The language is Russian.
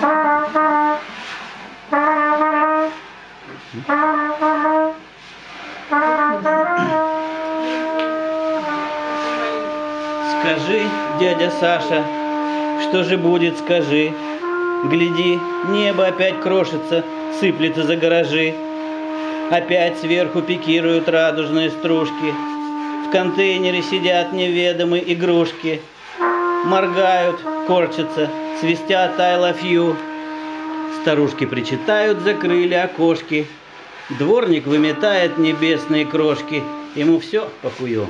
Скажи, дядя Саша, что же будет, скажи. Гляди, небо опять крошится, сыплется за гаражи. Опять сверху пикируют радужные стружки. В контейнере сидят неведомые игрушки. Моргают, корчатся, свистят I love you. Старушки причитают, закрыли окошки. Дворник выметает небесные крошки. Ему все похую.